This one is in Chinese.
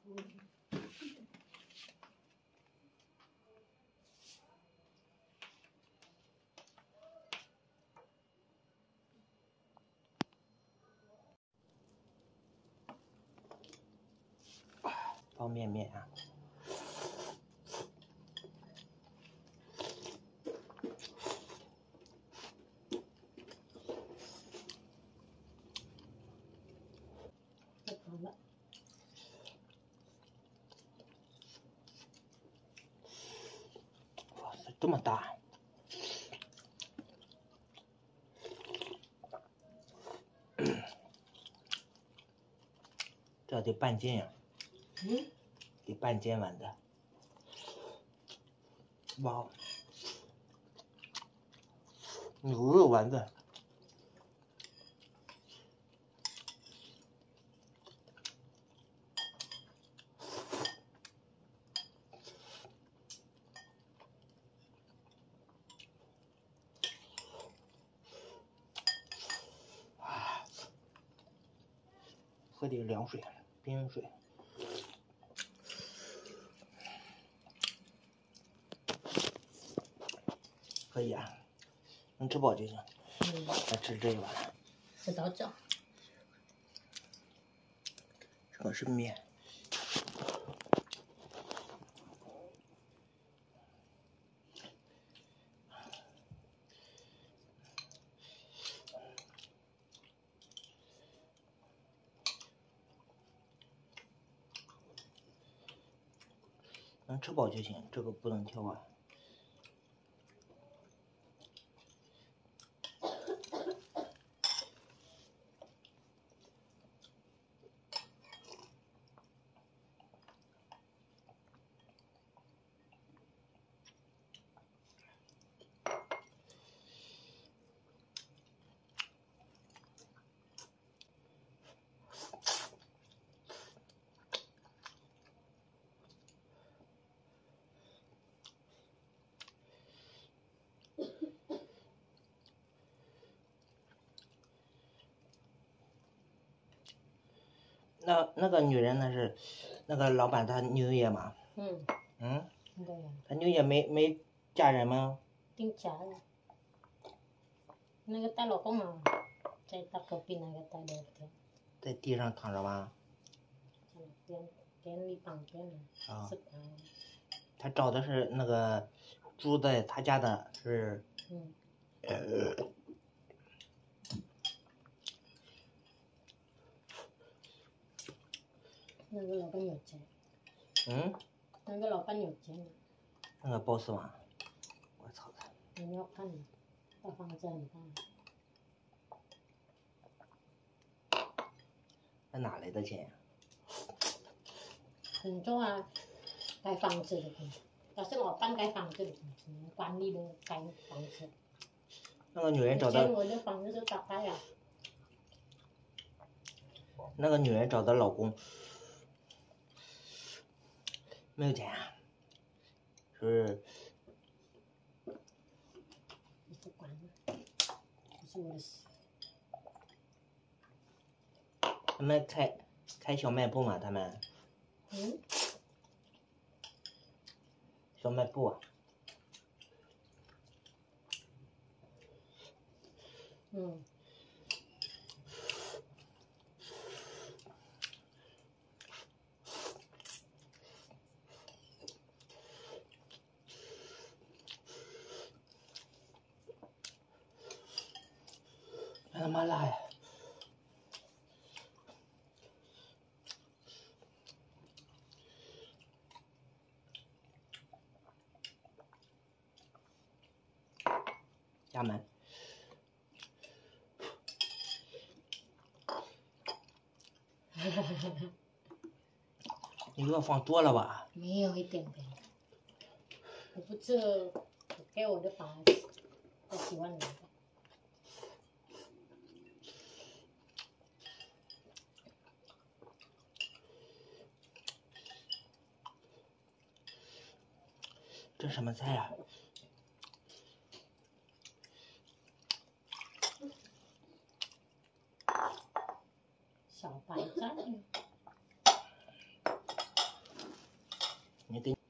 方便面啊。哇塞，这么大！这得半斤呀。得半斤完的。哇，牛肉丸子。喝点凉水，冰水。可以啊，能吃饱就行。再吃这一碗。 吃到这。 这个是面。能吃饱就行，这个不能挑啊。那个女人那是那个老板他牛爷吗？他牛爷没嫁人吗？ 定嫁了。那个大老公啊，在他隔壁那个大楼的。 在地上躺着吗？ 边里旁边的。啊。 他找的是那个住在他家的是。 那个老板有钱。那个老板有钱。 那个 boss 吗？我操他！ 你要看，大房子很大。 那哪来的钱呀？ 工作啊，盖房子的工作，要是老板盖房子的工作，管理的盖房子。 那个女人找的。 我的房子就打开呀。 那个女人找的老公没有钱啊？是。 不管了，不是我的事。 他们开小卖部吗？他们。小卖部啊。他妈辣呀！厦门。你给我放多了吧？ 没有一点点。我不吃，我给我的房子，我喜欢你的。 这什么菜呀？ 小白菜。 你给。